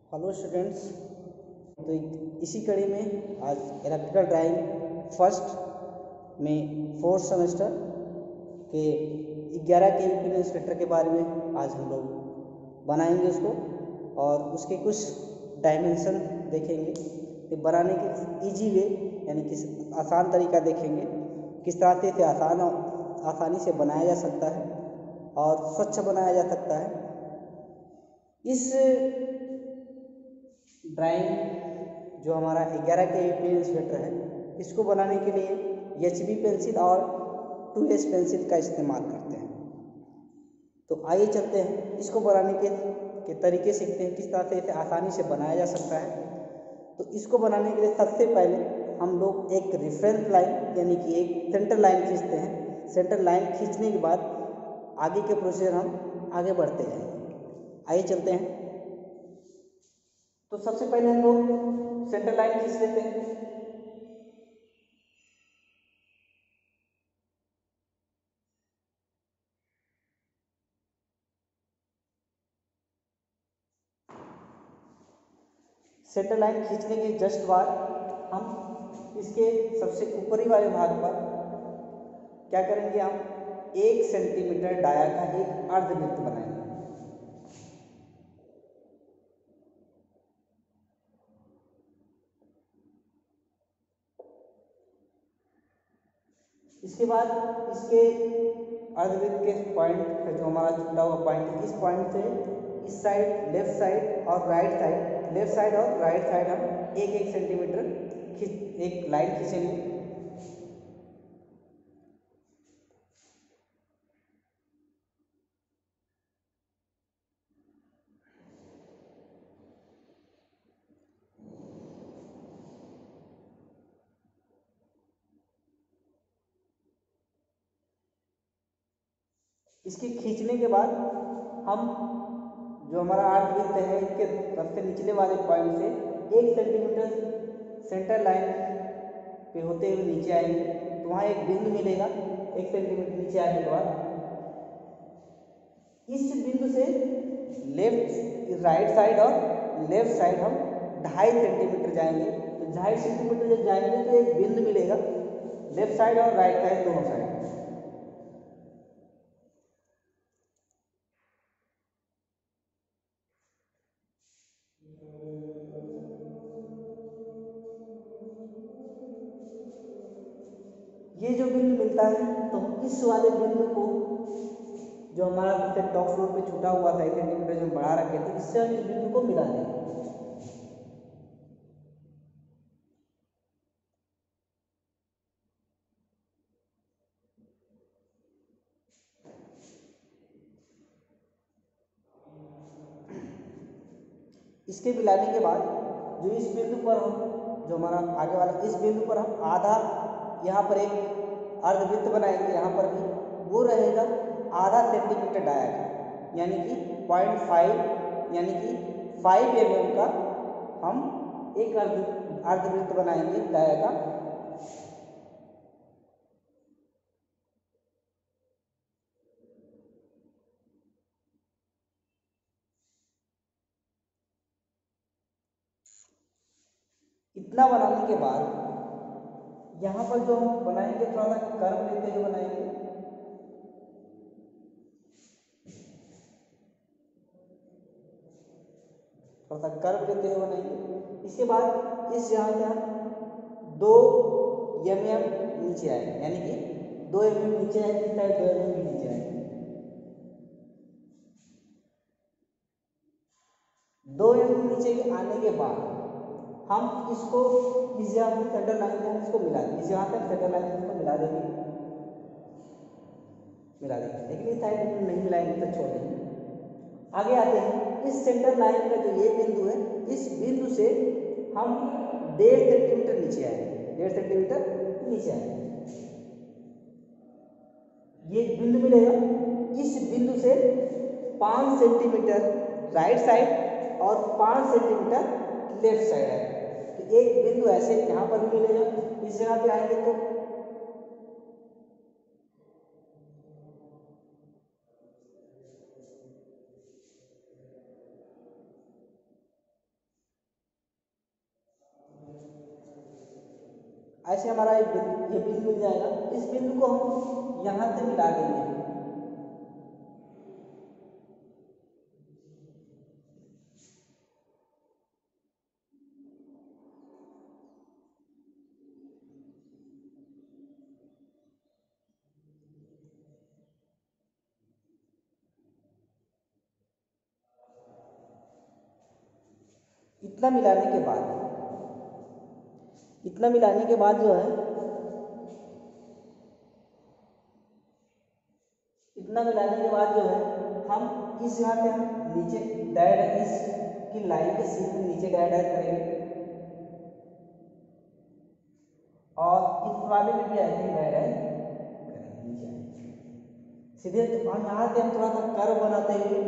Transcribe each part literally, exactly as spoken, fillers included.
Hello students. तो इसी कड़ी में आज इलेक्ट्रिकल ड्राइंग फर्स्ट में फोर्थ सेमेस्टर के ग्यारह के वी इंस्पेक्टर के बारे में आज हम लोग बनाएंगे उसको, और उसके कुछ डायमेंशन देखेंगे कि बनाने के इजी वे यानी किस आसान तरीका देखेंगे, किस तरह से इसे आसान आसानी से बनाया जा सकता है और स्वच्छ बनाया जा सकता है। इस ड्राइंग जो हमारा ग्यारह के पेन इंस्पेक्टर है, इसको बनाने के लिए एच बी पेंसिल और टू एस पेंसिल का इस्तेमाल करते हैं। तो आइए चलते हैं इसको बनाने के, के तरीके सीखते हैं, किस तरह से इसे आसानी से बनाया जा सकता है। तो इसको बनाने के लिए सबसे पहले हम लोग एक रेफरेंस लाइन यानी कि एक सेंटर लाइन खींचते हैं। सेंटर लाइन खींचने के बाद आगे के प्रोसीजर हम आगे बढ़ते हैं। आइए चलते हैं। तो सबसे पहले हम लोग सेंटर लाइन खींच लेते हैं। सेंटर लाइन खींचने के जस्ट बाद हम इसके सबसे ऊपरी वाले भाग पर क्या करेंगे, हम एक सेंटीमीटर डाया का एक अर्धवृत्त बनाएंगे। इसके बाद इसके अर्धवृत्त के पॉइंट का जो हमारा छुटा हुआ पॉइंट है, इस पॉइंट से इस साइड लेफ्ट साइड और राइट साइड लेफ्ट साइड और राइट साइड हम एक एक सेंटीमीटर खींच एक लाइन खींचेंगे। इसके खींचने के बाद हम जो हमारा अर्धवृत्त है इसके सबसे निचले वाले पॉइंट से एक सेंटीमीटर सेंटर लाइन पे होते हुए नीचे आएंगे। तो वहाँ एक बिंदु मिलेगा। एक सेंटीमीटर नीचे आने के बाद इस बिंदु से लेफ्ट राइट साइड और लेफ्ट साइड हम ढाई सेंटीमीटर जाएंगे। तो ढाई सेंटीमीटर जब जाएंगे तो एक बिंदु मिलेगा लेफ्ट साइड और राइट साइड दोनों साइड। ये जो बिंदु मिलता है तो इस वाले बिंदु को जो हमारा सबसे टॉप फ्लोर पे छूटा हुआ था एक सेंटीमीटर जो बढ़ा रखे थे, इससे हम इस बिंदु को मिला देंगे। इसके मिलाने के बाद जो इस बिंदु पर हम जो हमारा आगे वाला इस बिंदु पर हम आधा यहाँ पर एक अर्धवृत्त बनाएंगे। यहाँ पर भी वो रहेगा आधा सेंटीमीटर डाया का, यानी कि पॉइंट फाइव यानी कि फाइव एम एम का हम एक अर्ध अर्धवृत्त बनाएंगे डाया का। इतना बनाने के बाद यहाँ पर जो हम बनाएंगे थोड़ा सा कर्व लेते हुए बनाएंगे। थोड़ा सा कर्व लेते हुए बनाएंगे। इसके बाद इस यहाँ से हम दो एम एम नीचे आए, यानी कि दो एम एम नीचे आए, इस साइड दो एम एम नीचे आए। दो एम एम नीचे के आने के बाद हम इसको इस जगह पे सेंटर लाइन से हम इसको मिला देंगे। इस जगह तक सेंटर लाइन से इसको मिला देंगे मिला देंगे लेकिन इस साइड में नहीं मिलाएंगे तो छोड़ देंगे। आगे आते हैं। इस सेंटर लाइन का जो ये बिंदु है, इस बिंदु से हम डेढ़ सेंटीमीटर नीचे आएंगे। डेढ़ सेंटीमीटर नीचे आएंगे, ये बिंदु मिलेगा। इस बिंदु से पाँच सेंटीमीटर राइट साइड और पाँच सेंटीमीटर लेफ्ट साइड है। तो एक बिंदु ऐसे यहाँ पर भी मिलेगा। इस जगह पे आएंगे तो ऐसे हमारा एक बिंदु, ये बिंदु मिल जाएगा। इस बिंदु को हम यहाँ से मिला देंगे। इतना मिलाने के बाद इतना मिलाने के बाद जो है इतना मिलाने के बाद जो है हम इस यहाँ पे हम नीचे डायरेक्ट इस की लाइन के सीधे नीचे डायरेक्ट करेंगे और इस वाले में भी ऐसे ही डायरेक्ट करेंगे नीचे सीधे। तो हम यहाँ से हम थोड़ा सा कर्व बनाते हुए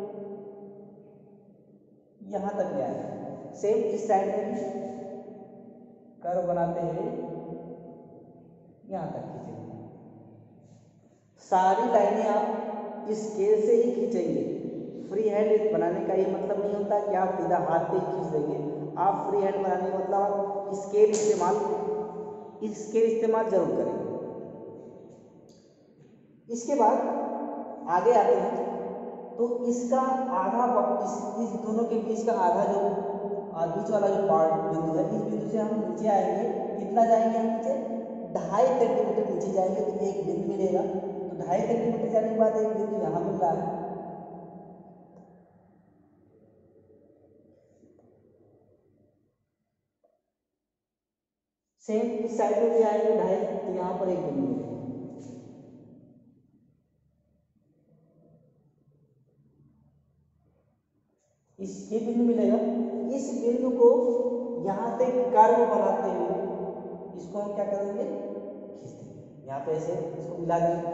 यहाँ तक ले आएंगे। सेम इस साइड में भी कर्व बनाते हुए यहाँ तक खींचेंगे। सारी लाइनें आप इस स्केल से ही खींचेंगे। फ्री हैंड बनाने का ये मतलब नहीं होता कि आप सीधा हाथ पे ही खींच देंगे। आप फ्री हैंड बनाने का मतलब आप स्केल इस्तेमाल स्केल इस्तेमाल जरूर करेंगे। इसके बाद आगे आते हैं तो इसका आधा इस, इस दोनों के बीच का आधा जो बीच वाला जो पार्ट बिंदु है, इस बिंदु से हम नीचे आएंगे। कितना जाएंगे हम नीचे? ढाई सेंटीमीटर नीचे जाएंगे तो एक बिंदु मिलेगा। तो ढाई सेंटीमीटर जाने के बाद एक बिंदु यहाँ मिल रहा है। सेम इस साइड में भी आएंगे ढाई, तो यहाँ पर एक बिंदु मिलेगा। इस ये बिंदु मिलेगा। इस बिंदु को यहाँ से कर्व बनाते हुए इसको हम क्या करेंगे? खींच देंगे। यहाँ पे ऐसे इसको मिला देंगे।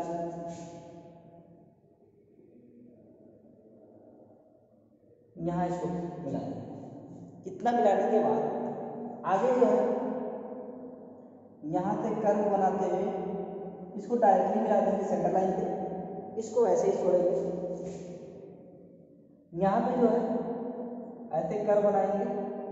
यहाँ इसको मिला देंगे। इतना मिलाने के बाद आगे जो है यहाँ से कर्व बनाते हुए इसको डायरेक्टली मिला देंगे सेंटर लाइन पे। इसको ऐसे ही छोड़ेंगे। यहाँ पे जो है ऐसे कर्व बनाएंगे।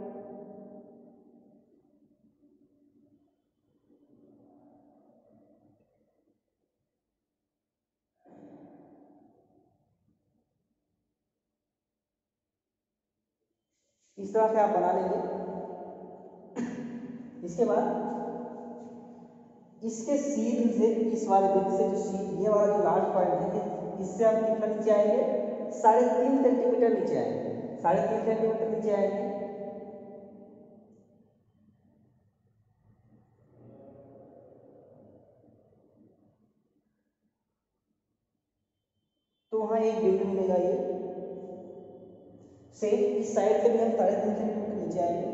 इस तरह से आप बना लेंगे। इसके बाद इसके सीध से इस वाले बिंदु से जो सीध ये वाला जो लास्ट पॉइंट है इससे हम कितना नीचे आएंगे? साढ़े तीन सेंटीमीटर नीचे आएंगे। साढ़े तीन सेंटीमीटर नीचे आएंगे। तो वहां एक बिंदु मिलेगा। ये सेम इस साइड से भी हम साढ़े तीन सेंटीमीटर नीचे आएंगे।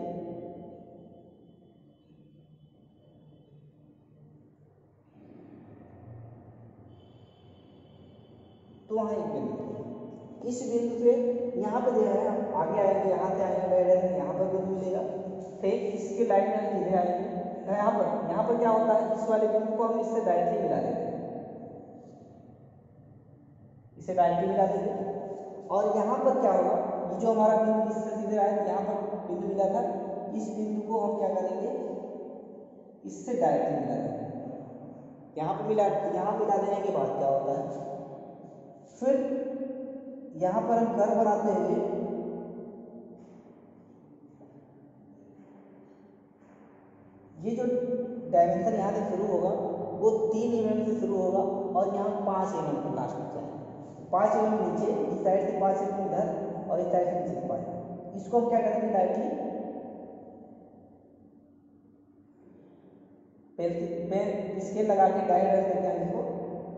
तो वहां एक बिंदु, इस बिंदु से यहाँ पे दे रहे हैं हम आगे आएंगे, यहाँ से आएंगे डायरेक्ट यहाँ पर बिंदु मिलेगा। फिर इसके लाइन में हम सीधे आएंगे यहाँ पर। यहाँ पर क्या होता है? इस वाले बिंदु को हम इससे डायरेक्टली मिला देते हैं। इसे डायरेक्टली मिला देंगे और यहाँ पर क्या होगा? ये जो हमारा बिंदु इससे सीधे आए यहाँ पर बिंदु मिला था, इस बिंदु को हम क्या करेंगे? इससे डायरेक्टली मिला देंगे। यहाँ पर मिला यहाँ मिला देने के बाद क्या होता है? फिर यहाँ पर हम कर्व बनाते हुए ये जो डायमेंशन यहाँ से शुरू होगा वो तीन एम एम से शुरू होगा और यहाँ पाँच एम एम पर लास्ट में जाएगा। पाँच एम एम नीचे, इस साइड से पाँच एम एम इधर और इस साइड से नीचे पाँच। इसको हम क्या करेंगे? डायरेक्टली पेन पेन स्केल लगा के डायरेक्ट करके हम इसको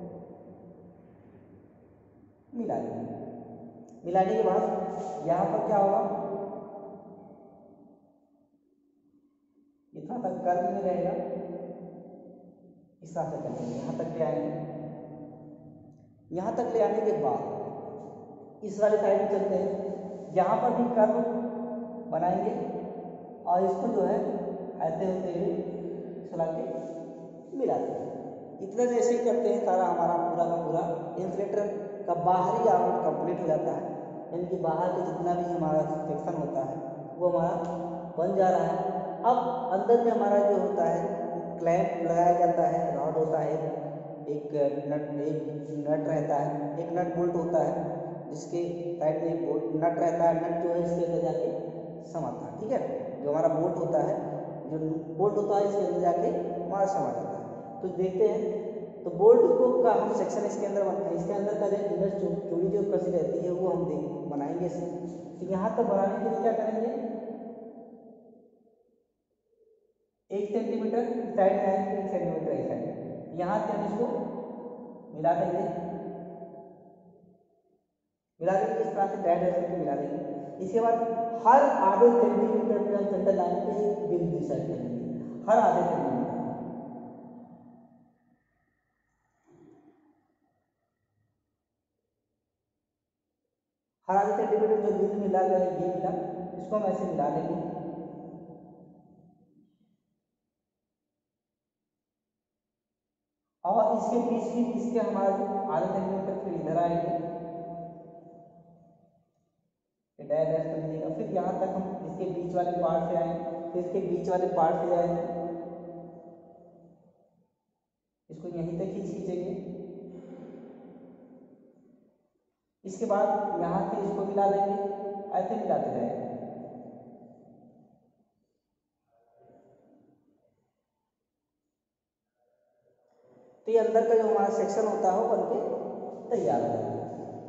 मिला देंगे। मिलाने के बाद यहाँ पर क्या होगा? इतना तक कर्व में रहेगा। इस तरह से करेंगे, यहाँ तक ले आएंगे। यहाँ तक ले आने के बाद इस वाले साइड में चलते हैं। यहाँ पर भी कर्व बनाएंगे और इसको जो है ऐसे होते हुए चला के मिला देंगे। इतना जैसे ही करते हैं सारा हमारा पूरा का पूरा इंसुलेटर का बाहरी आवरण कंप्लीट हो जाता है। यानी कि बाहर के जितना भी हमारा सेक्शन होता है वो हमारा बन जा रहा है। अब अंदर में हमारा जो होता है क्लैंप लगाया जाता है, रॉड होता है, एक नट एक नट रहता है, एक नट बोल्ट होता है जिसके साइड में एक बोल्ट नट रहता है, नट जो है इसके अंदर जाके समाता है, ठीक है। जो हमारा बोल्ट होता है, जो बोल्ट होता है इसके अंदर जाके हमारा समा जाता है। तो देखते हैं, तो बोल्ट को का हम सेक्शन इसके अंदर बनाते हैं, इसके अंदर का जो इनर चूड़ी जो कसी रहती है वो हम देख बनाएंगे इसे। तो यहाँ तक बनाने के लिए क्या करेंगे, एक सेंटीमीटर साइड में आएंगे, एक सेंटीमीटर इस साइड, यहाँ से हम इसको मिला देंगे, मिला देंगे इस तरह से टाइट ऐसे मिला देंगे। इसके बाद हर आधे सेंटीमीटर पे हम सेंटर लाइन पे एक बिंदु सेट करेंगे, हर आधे सेंटीमीटर, हर आधे सेंटीमीटर जो बिंदु मिला गया है ये मिला, इसको हम ऐसे मिला देंगे। और इसके बीच भी इसके हमारे आधे सेंटीमीटर फिर इधर आएंगे, डैश कर दीजिएगा। फिर यहाँ तक हम इसके बीच वाले पार्ट से आएंगे, फिर इसके बीच वाले पार्ट से आएंगे, इसको यहीं तक खींच खींचेंगे। इसके बाद यहाँ से इसको मिला देंगे, ऐसे मिलाते जाएंगे। तो ये अंदर का जो हमारा सेक्शन होता है वो बनके तैयार हो जाएगा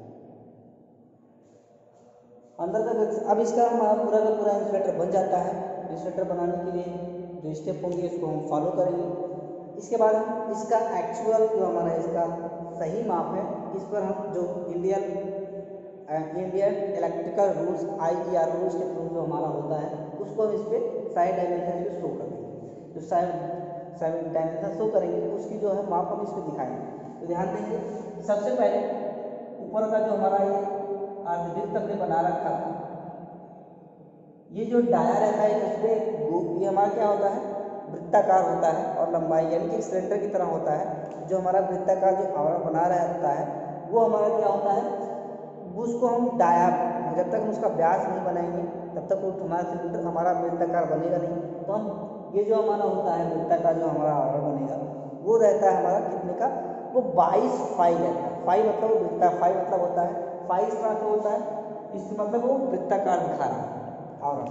अंदर का। अब इसका हमारा पूरा का पूरा इंसुलेटर बन जाता है। इंसुलेटर बनाने के लिए जो स्टेप होंगे इसको हम फॉलो करेंगे। इसके बाद हम इसका एक्चुअल जो हमारा इसका सही माप है, इस पर हम जो Indian Indian electrical rules I E R rules के थ्रू जो हमारा होता है उसको हम इस पर साइड डायमेंशन पे शो कर देंगे। जो साइड साइड डायमेंशन शो करेंगे उसकी जो है माप हम इस पर दिखाएंगे। तो ध्यान देंगे, सबसे पहले ऊपर का जो हमारा ये अर्धवृत्त हमने बना रखा था, ये जो डाया रहता है इसमें ये हमारा क्या होता है, वृत्ताकार होता है और लंबाई यानी कि सिलेंडर की तरह होता है। जो हमारा वृत्ताकार जो आवरण बना रहता है वो हमारा क्या होता है, उसको हम डाया, जब तक हम उसका व्यास नहीं बनाएंगे तब तक वो हमारा सिलेंडर हमारा वृत्ताकार बनेगा नहीं। तो हम ये जो हमारा होता है वृत्ताकार जो हमारा आवरण बनेगा वो रहता है हमारा कितने का, वो बाईस फाई रहता है। फाई मतलब वो वृत्ता, फाई मतलब होता है फाई इस तरह से होता है, इससे मतलब वो वृत्ताकार दिखा रहा है आवरण।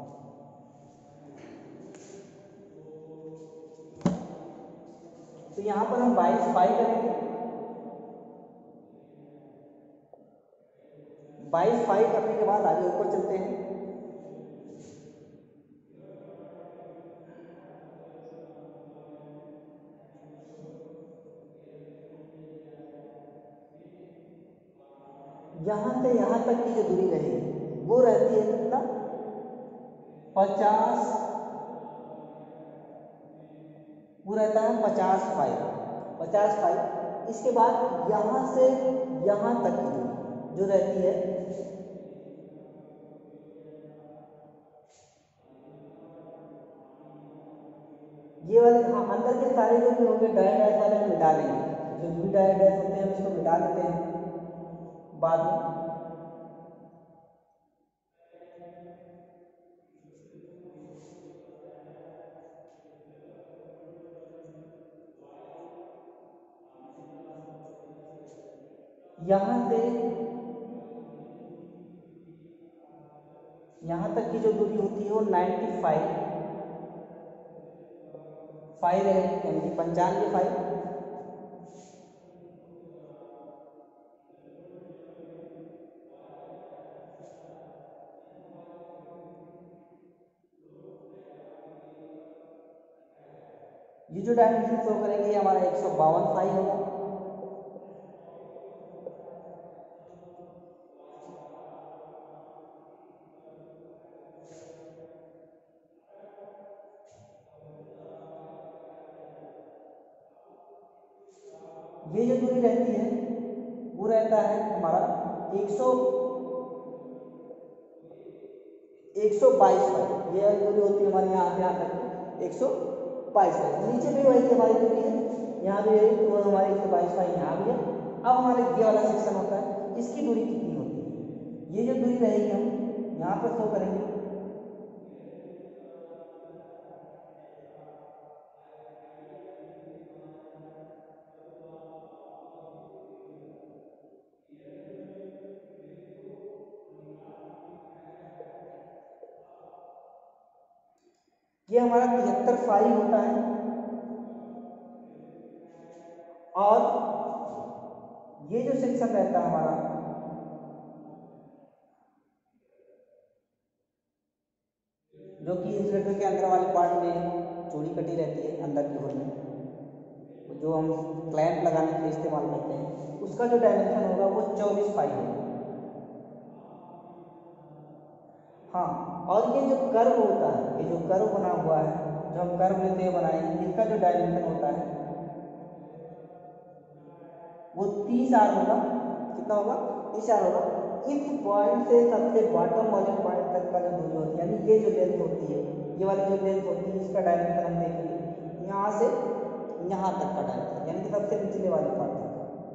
तो यहाँ पर हम बाईस फाई करेंगे, बाईस फाई करने के बाद आगे ऊपर चलते हैं। यहाँ से यहाँ तक की जो दूरी रहेगी वो रहती है कितना, पचास, वो रहता है पचास फाई, पचास फाई। इसके बाद यहाँ से यहाँ तक की दूरी जो रहती है, ये वाले हाँ अंदर के सारे जो भी होंगे डाई डैश वाले हम मिटा लेंगे। जो भी डाई डैश होते हैं हम इसको मिटा लेते हैं बाद में। यहाँ से यहाँ तक की जो दूरी होती है वो नाइन्टी फाइव फाइव रहेगी, यानी कि पंचानवे फाइव। ये जो डायमेंशन शो करेंगे हमारा एक सौ बावन फाइव होगा। ये जो दूरी रहती है वो रहता है हमारा एक सौ एक सौ बाईस फाइव। ये दूरी होती है हमारी यहाँ से यहाँ तक एक सौ बाईस फाइव। नीचे भी वही हमारी दूरी है, यहाँ भी यही, तो हमारी एक सौ बाईस फाइव यहाँ भी है। अब हमारे ये वाला सेक्शन होता है, इसकी दूरी कितनी होती है, ये जो दूरी रहेगी हम यहाँ पर शो करेंगे। ये हमारा तिहत्तर फाइव होता है और ये जो सेक्शन रहता है हमारा जो कि इंसुलेटर के अंदर वाले पार्ट में चूड़ी कटी रहती है अंदर की ओर में, जो हम क्लैंप लगाने के लिए इस्तेमाल करते हैं, उसका जो डायमेंशन होगा वो चौबीस फाइव होगा। हाँ, और ये जो कर्व होता है, ये जो कर्व बना हुआ है, जो हम कर्व लेते हुए बनाएंगे, इसका जो डायमेंशन होता है वो तीस आर होगा। कितना होगा? तीस आर होगा। इस पॉइंट से सबसे बॉटम वाले पॉइंट तक का जो दूरी होती है, यानी ये जो लेंथ होती है, ये वाली जो लेंथ होती है, इसका डायमेंशन हम देखेंगे यहाँ से यहाँ तक का डायमेंशन, यानी कि सबसे निचले वाले पार्ट तक।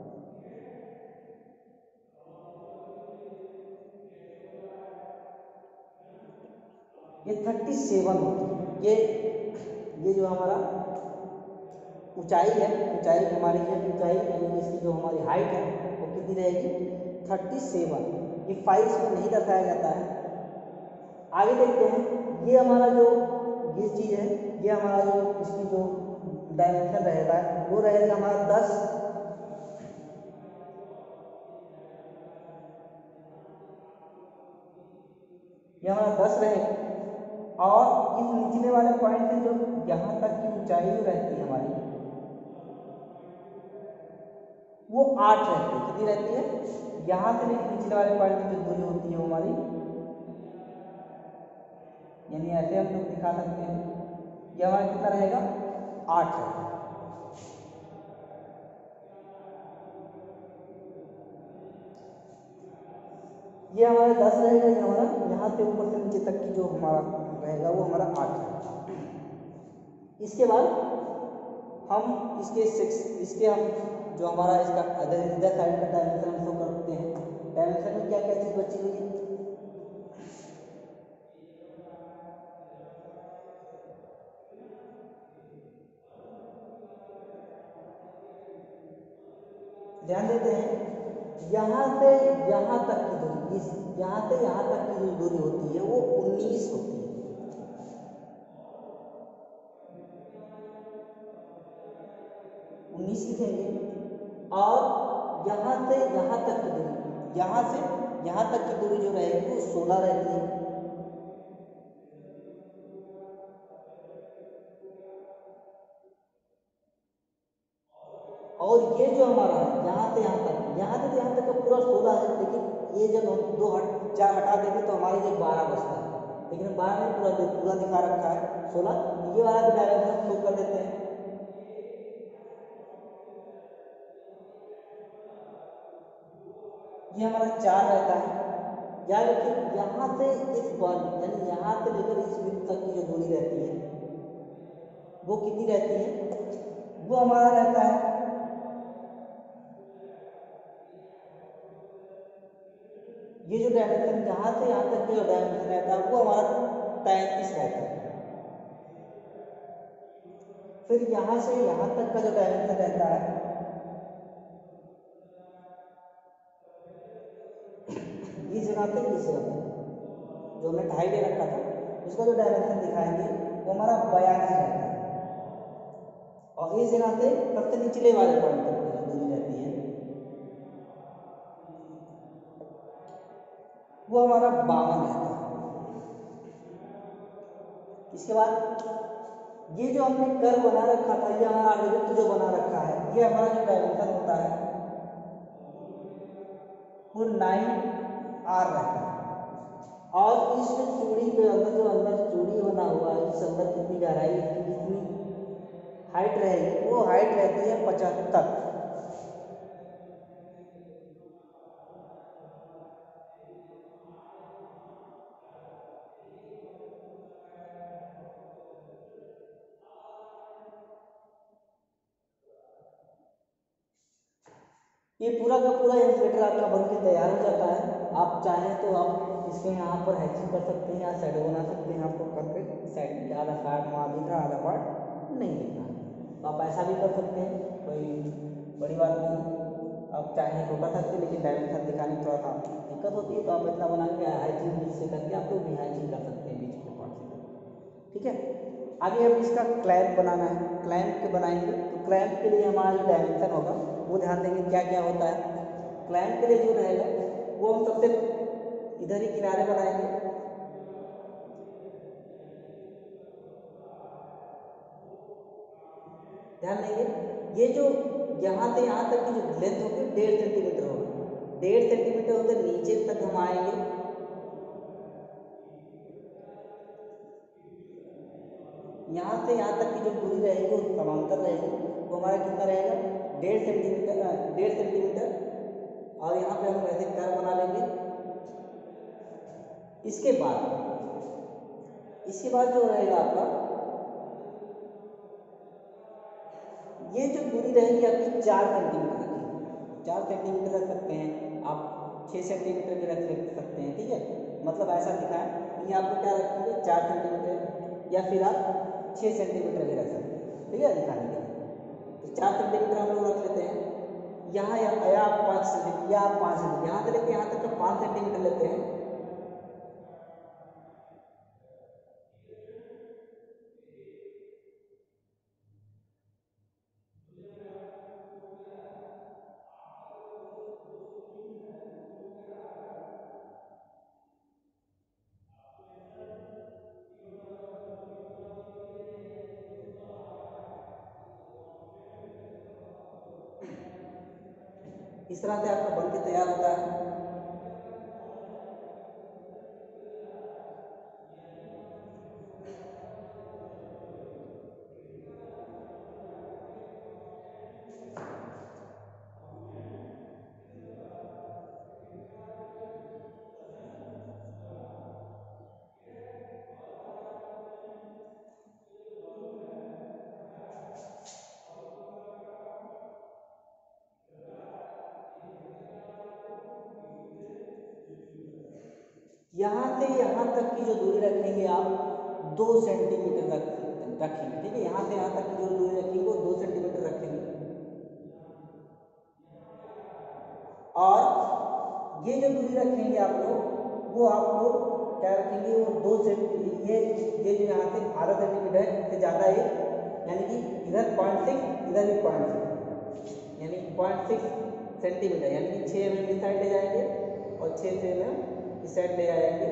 ये थर्टी सेवन होती है। ये ये जो हमारा ऊंचाई है, ऊंचाई हमारी ये ऊंचाई यानी कि इसकी जो हमारी हाइट है वो कितनी रहेगी? Thirty seven. ये फाइव में नहीं दर्शाया जाता है। आगे देखते हैं, ये हमारा जो ये चीज़ है, ये हमारा जो इसकी जो डायमेंशन रहेगा वो रहेगा हमारा दस, ये हमारा दस रहेगा। और इस निचले वाले पॉइंट से जो यहाँ तक की ऊंचाई रहती है हमारी वो आठ रहती है। कितनी रहती है? यहाँ से निचले वाले पॉइंट की जो दूरी होती है वो हमारी, यानी ऐसे हम लोग दिखा सकते हैं, ये हमारा कितना रहेगा? आठ है। ये हमारा दस रहेगा, ये हमारा यहाँ से ऊपर से नीचे तक की जो हमारा रहेगा वो हमारा आठ है। इसके बाद हम इसके सिक्स इसके हम जो हमारा इसका अदर इधर साइड का डायमेंशन हम शो करते हैं। डायमेंशन में क्या क्या चीज़ बची हुई है? ध्यान देते हैं, यहाँ से यहाँ तक की दूरी, इस यहाँ से यहाँ तक की जो दूरी होती है वो उन्नीस होती है। उन्नीस लिखेंगे। और यहाँ से यहाँ तक की दूरी, यहाँ से यहाँ तक की दूरी जो रहेगी वो सोलह रहती है। और ये जो हमारा है यहाँ से यहाँ तक, यहाँ से यहाँ तक का पूरा सोलह है, लेकिन ये जब हम दो हट चार हटा देंगे तो हमारे ये बारह बचता है, लेकिन बारह में पूरा पूरा दिखा रखा है सोलह। ये वाला भी डायमेंशन शो कर देते हैं। ये हमारा चार रहता है। याद रखिए, यहाँ से इस बॉल यानी यहाँ से लेकर इस बिंदु तक की जो दूरी रहती है वो कितनी रहती है? वो हमारा रहता है, ये जो डायमेंशन यहाँ से यहाँ तक का जो डायमेंशन रहता है वो हमारा तैंतीस रहता है। फिर यहाँ से यहाँ तक का जो डायमेंशन रहता है इस जगह पे इस जगह पे जो हमने ढाई दे रखा था उसका जो डायमेंशन दिखाएंगे वो हमारा बयालीस रहता है। और इस जगह से सबसे निचले वाले पॉइंट तक की जो दूरी रहती है वो हमारा बावन रहता है। इसके बाद ये जो हमने कर्व बना रखा था, ये हमारा वृत्त जो बना रखा है, ये हमारा जो डायमेंशन होता है वो नाइन आर रहता है। और इस चूड़ी के अंदर जो अंदर चूड़ी बना हुआ है, इस अंदर कितनी गहराई, कितनी हाइट रहेगी? वो हाइट रहती है पचहत्तर। ये पूरा का पूरा इंसुलेटर आपका बन के तैयार हो जाता है। आप चाहें तो आप इसके यहाँ पर हैचिंग कर सकते हैं या साइड बना सकते हैं, आपको करके साइड में आधा पार्ट वहाँ दिख रहा, आधा पार्ट नहीं दिख रहा, तो आप ऐसा भी कर सकते हैं, कोई बड़ी बात नहीं। आप चाहें तो कर सकते हैं, लेकिन डायमेंशन दिखाने में थोड़ा सा दिक्कत होती है, तो आप इतना बना के हाइचिंग बीच से करके आप लोग भी हाइचिंग कर सकते हैं बीच के पार्ट से, ठीक है। आगे अब इसका क्लैंप बनाना है, क्लैंप के बनाएंगे तो क्लैंप के लिए हमारा जो डायमेंशन होगा वो ध्यान देंगे क्या क्या होता है। क्लैंप के लिए जो रहेगा वो हम सबसे इधर ही किनारे बनाएंगे, ध्यान देंगे ये जो यहाँ से यहाँ तक की जो लेंथ होगी डेढ़ सेंटीमीटर होगी, डेढ़ सेंटीमीटर होकर नीचे तक हम आएंगे, यहाँ से यहाँ तक की जो दूरी रहेगी वो समांतर रहेगी, वो हमारा कितना रहेगा डेढ़ सेंटीमीटर, डेढ़ सेंटीमीटर। और यहाँ पे हम ऐसे कर्व बना लेंगे। इसके बाद इसके बाद जो रहेगा आपका ये जो दूरी रहेगी आपकी चार सेंटीमीटर रखी, चार सेंटीमीटर रख सकते हैं आप, छः सेंटीमीटर भी रख सकते हैं, ठीक है। मतलब ऐसा दिखाएं कि आपको क्या रखेंगे चार सेंटीमीटर या फिर आप छः सेंटीमीटर भी रख सकते हैं, ठीक है, दिखाने के लिए। तो चार सेंटीमीटर हम लोग रख लेते हैं यहाँ, या आप पाँच सेंटीमीटर या आप पाँच सेंटीमीटर यहाँ से लेके यहाँ तक का पाँच सेंटीमीटर लेते हैं। इस तरह से आपका बन के तैयार होता है। यहाँ से यहाँ तक की जो दूरी रखेंगे आप दो सेंटीमीटर रख रखेंगे, ठीक है। यहाँ से यहाँ तक की जो दूरी रखेंगे वो दो सेंटीमीटर रखेंगे। और ये जो दूरी रखेंगे आप लोग वो आप लोग क्या रखेंगे, वो दो सेंटीमीटर, ये ये जो यहाँ से आधा सेंटीमीटर है इससे ज़्यादा है, यानी कि इधर पॉइंट सिक्स इधर भी पॉइंट सिक्स, यानी पॉइंट सिक्स सेंटीमीटर, यानी कि छः एम एम इस साइड ले जाएंगे और छः से एम एम इस साइड ले जाएंगे।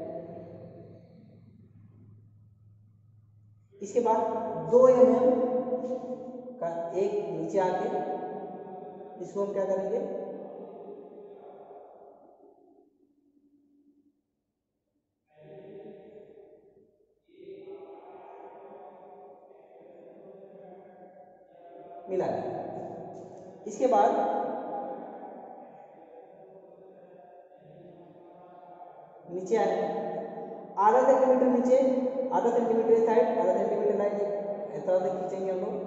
इसके बाद दो एम एम का एक नीचे आके इसको हम क्या करेंगे, मिला देंगे। इसके बाद नीचे आएंगे आधा सेंटीमीटर नीचे, आधा सेंटीमीटर साइड, आधा सेंटीमीटर लाइन ऐसा से खींचेंगे हम लोग।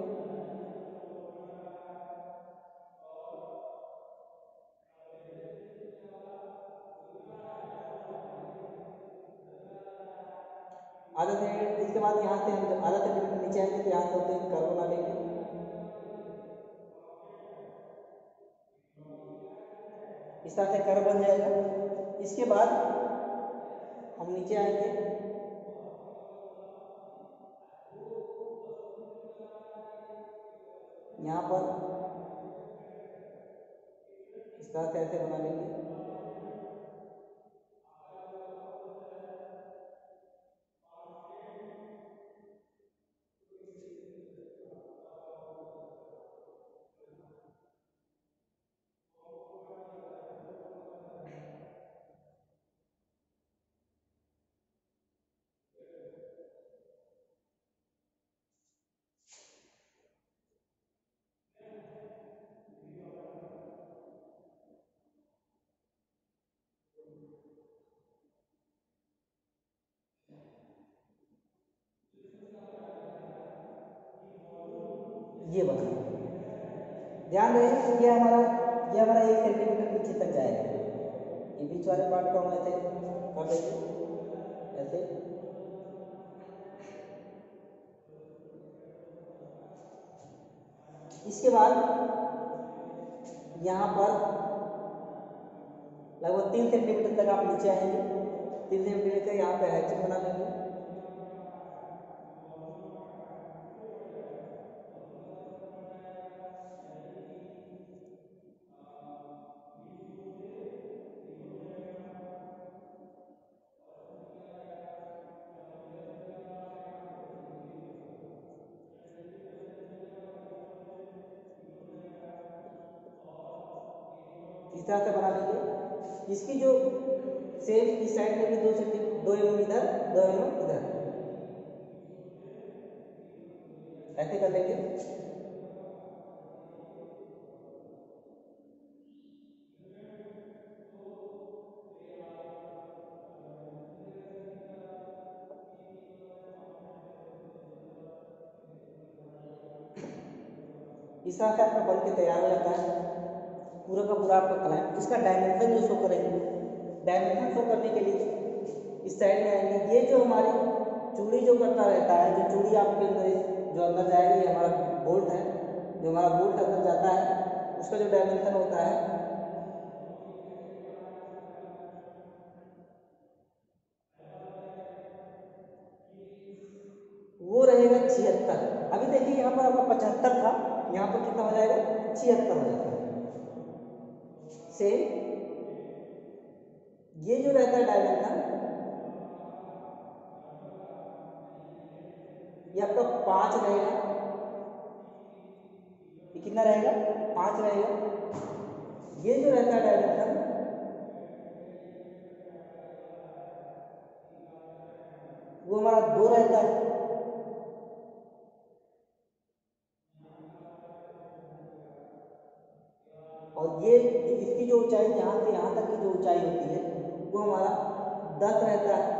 आधा सेंटीमीटर, इसके बाद यहाँ से हम आधा सेंटीमीटर नीचे आएंगे तो यहाँ से होते हैं कर्व बना लेंगे। इस तरह से कर्व बन जाएगा। इसके बाद हम नीचे आएंगे, यहाँ पर इस तरह से ऐसे बना लेंगे। ये बना, ध्यान रहे ये हमारा ये हमारा एक सेंटीमीटर नीचे तक जाएगा। ये बीच वाले पार्ट को हम ऐसे कर देंगे ऐसे। इसके बाद यहाँ पर लगभग तीन सेंटीमीटर तक आप नीचे आएंगे, तीन सेंटीमीटर तक यहाँ पे हैचिंग बना लेंगे। इस तरह से बना लीजिए। इसकी जो सेम इस साइड में भी दो सेंटीमीटर दो एम इधर दो एम इधर ऐसे कर लेंगे। इस तरह से आपका बन के तैयार हो जाता है पूरा का पूरा आपका क्लैंप। इसका डायमेंशन जो शो करेंगे, डायमेंशन शो करने के लिए इस साइड में आएंगे। ये जो हमारी चूड़ी जो करता रहता है, जो चूड़ी आपके अंदर जो अंदर जाएगी, ये हमारा बोल्ट है, जो हमारा बोल्ट अंदर जाता है उसका जो डायमेंशन होता है वो रहेगा छिहत्तर। अभी देखिए यहाँ पर आपका पचहत्तर था, यहाँ पर कितना हो जाएगा, छिहत्तर हो जाएगा। सेम ये जो रहता है डायमेंशन, ये आपका पाँच रहेगा। ये कितना रहेगा, पाँच रहेगा। ये जो रहता है डायमेंशन वो हमारा दो रहता है। और ये इसकी जो ऊंचाई यहाँ से यहाँ तक की जो ऊंचाई होती है वो हमारा दस रहता है।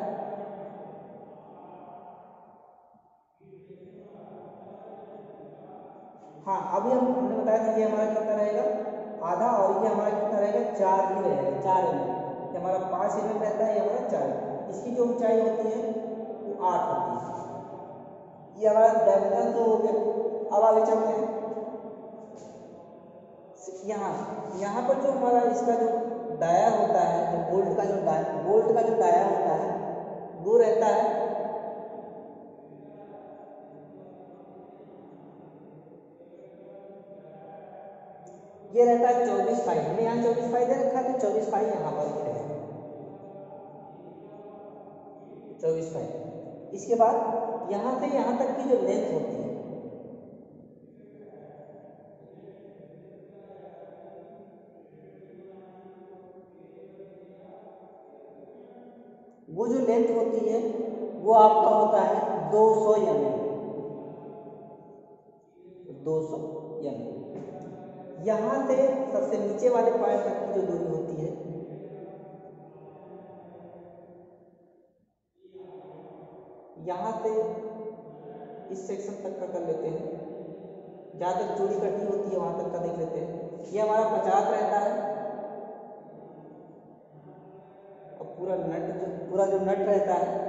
हाँ, अभी हम हमने बताया था ये हमारा कितना रहेगा, आधा, और ये हमारा कितना रहेगा, चार ही रहेगा, चार एम एम। ये हमारा पाँच एम एम रहता है, ये हमारा चार। इसकी जो ऊंचाई होती है वो आठ होती है। ये हमारा डायमीटर तो हो गया। अब आगे चलते हैं। यहाँ यहाँ पर जो हमारा इसका जो डाया होता है, जो बोल्ट का जो डाया बोल्ट का जो डाया होता है वो रहता है ये रहता है चौबीस फाइव। हमने यहाँ चौबीस फाइव दे रखा है, तो चौबीस फाइव यहाँ पर भी रहेगा, चौबीस फाइव। इसके बाद यहाँ से यहाँ तक की जो लेंथ होती है वो जो लेंथ होती है वो आपका होता है दो सौ एम एम, दो सौ एम एम। यहाँ से सबसे नीचे वाले पॉइंट तक की जो दूरी होती है यहाँ से इस सेक्शन तक का कर लेते हैं, जहाँ तक चूड़ी कटी होती है वहाँ तक का देख लेते हैं। ये हमारा पचास रहता है। और पूरा नट जो पूरा जो नट रहता है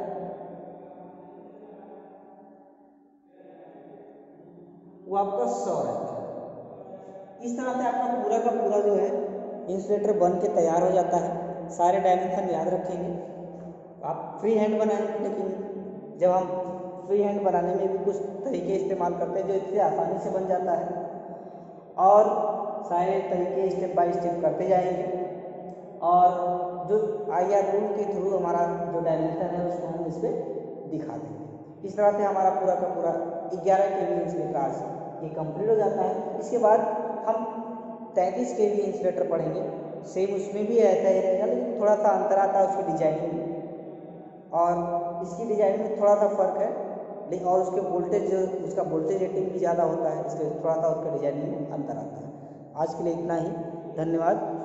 वो आपका सौ रहता है। इस तरह से आपका पूरा का पूरा जो है इंसुलेटर बन के तैयार हो जाता है। सारे डायमेंशन याद रखेंगे। आप फ्री हैंड बनाएंगे, लेकिन जब हम फ्री हैंड बनाने में भी कुछ तरीके इस्तेमाल करते हैं जो इससे आसानी से बन जाता है, और सारे तरीके स्टेप बाय स्टेप करते जाएंगे। और जो आई आर रूल के थ्रू हमारा जो डायमेंशन है उसको हम इस पर दिखा देंगे। इस तरह से हमारा पूरा का पूरा ग्यारह के वी इंसुलेटर आज ये कंप्लीट हो जाता है। इसके बाद हम तैंतीस के वी इंसुलेटर पढ़ेंगे। सेम उसमें भी ऐसा ही रहेगा, लेकिन थोड़ा सा अंतर आता है उसकी डिजाइनिंग में, और इसकी डिजाइनिंग में थोड़ा सा फर्क है, लेकिन और उसके वोल्टेज उसका वोल्टेज रेटिंग भी ज़्यादा होता है, इसलिए थोड़ा सा उसका डिजाइनिंग में अंतर आता है। आज के लिए इतना ही, धन्यवाद।